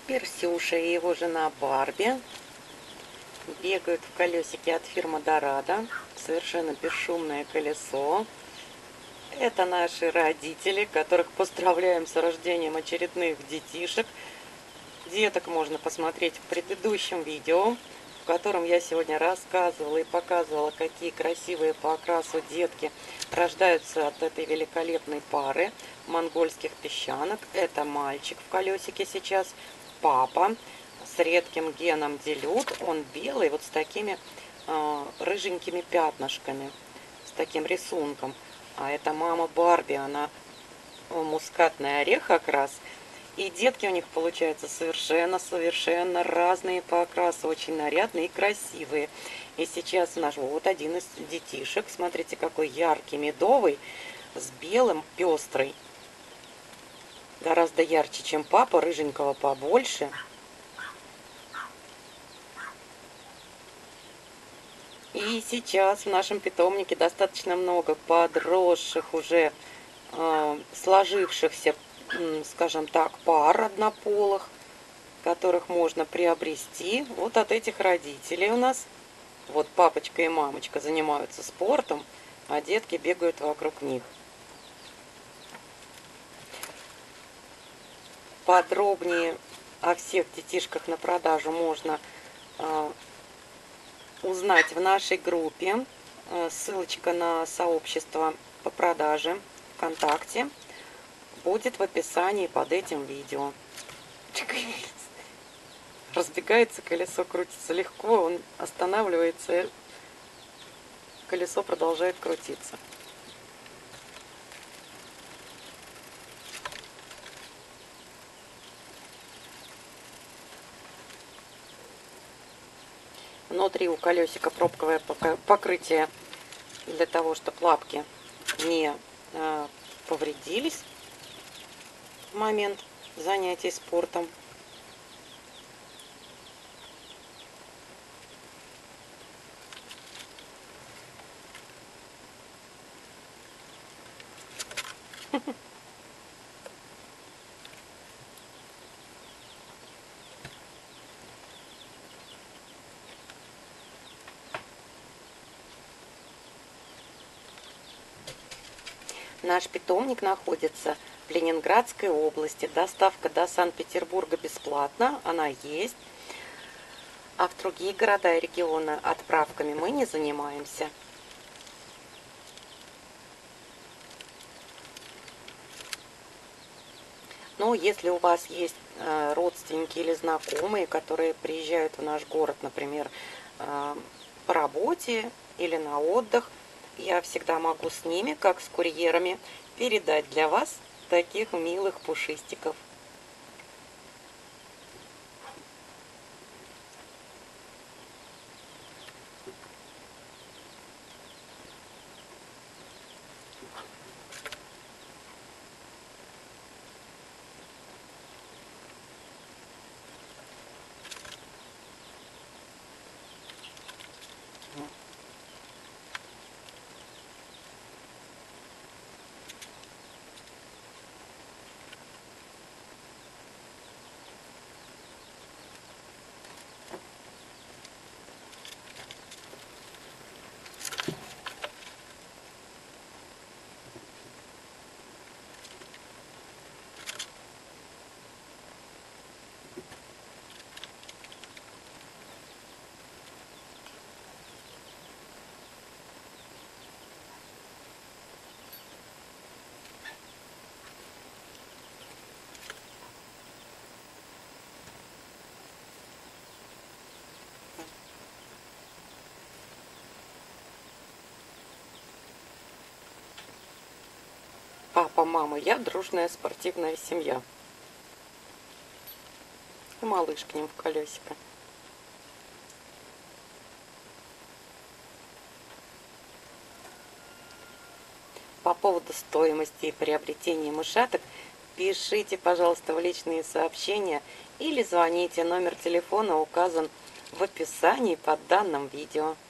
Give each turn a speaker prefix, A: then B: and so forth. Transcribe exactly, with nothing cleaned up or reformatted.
A: Персюша и его жена Барби бегают в колесике от фирмы Дорадо. Совершенно бесшумное колесо. Это наши родители, которых поздравляем с рождением очередных детишек. Деток можно посмотреть в предыдущем видео, в котором я сегодня рассказывала и показывала, какие красивые по окрасу детки рождаются от этой великолепной пары монгольских песчанок. Это мальчик в колесике сейчас, папа с редким геном делют. Он белый, вот с такими э, рыженькими пятнышками, с таким рисунком. А это мама Барби, она мускатный орех окрас. И детки у них получаются совершенно-совершенно разные по окрасу, очень нарядные и красивые. И сейчас наш вот один из детишек, смотрите, какой яркий, медовый, с белым, пестрый. Гораздо ярче, чем папа, рыженького побольше. И сейчас в нашем питомнике достаточно много подросших, уже э, сложившихся, э, скажем так, пар однополых, которых можно приобрести. Вот от этих родителей у нас. Вот папочка и мамочка занимаются спортом, а детки бегают вокруг них. Подробнее о всех детишках на продажу можно э, узнать в нашей группе. Ссылочка на сообщество по продаже ВКонтакте будет в описании под этим видео. Разбегается колесо, крутится легко, он останавливается, колесо продолжает крутиться. Внутри у колесика пробковое покрытие для того, чтобы лапки не э, повредились в момент занятий спортом. Наш питомник находится в Ленинградской области. Доставка до Санкт-Петербурга бесплатна, она есть. А в другие города и регионы отправками мы не занимаемся. Но если у вас есть родственники или знакомые, которые приезжают в наш город, например, по работе или на отдых, я всегда могу с ними, как с курьерами, передать для вас таких милых пушистиков. Папа, мама, я дружная спортивная семья. И малыш к ним в колесико. По поводу стоимости и приобретения мышаток пишите, пожалуйста, в личные сообщения или звоните. Номер телефона указан в описании под данным видео.